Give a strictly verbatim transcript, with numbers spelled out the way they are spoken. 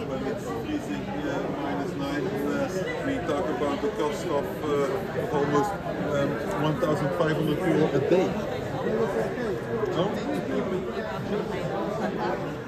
when it's freezing uh, minus nine, uh, we talk about the cost of, uh, of almost um, one thousand five hundred euro a day. No?